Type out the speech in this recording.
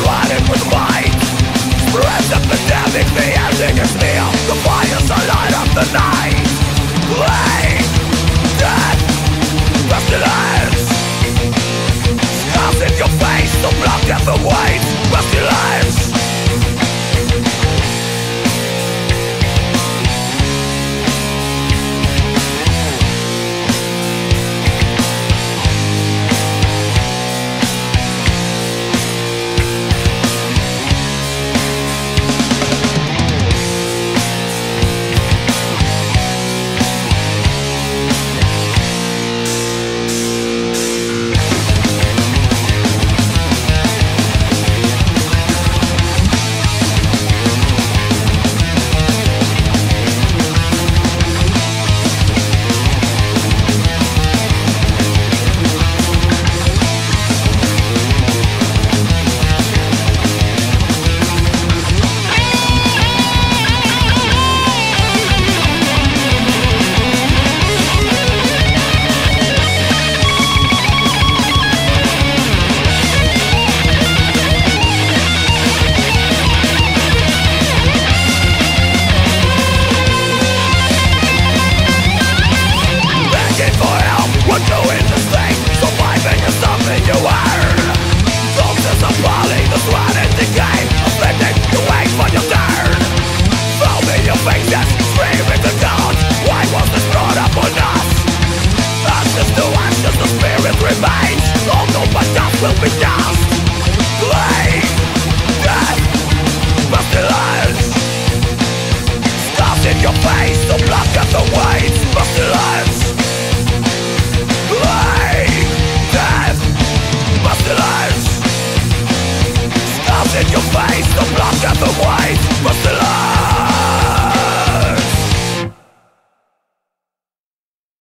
lighted with light. Spreads epidemic, the ending is near. The fires that light up the night. Pain, death, pestilence. Scars in your face, the blood never waits. Pestilence. Will be dust. Pain, death, pestilence. Scars in your face, the blood never waits. Pestilence.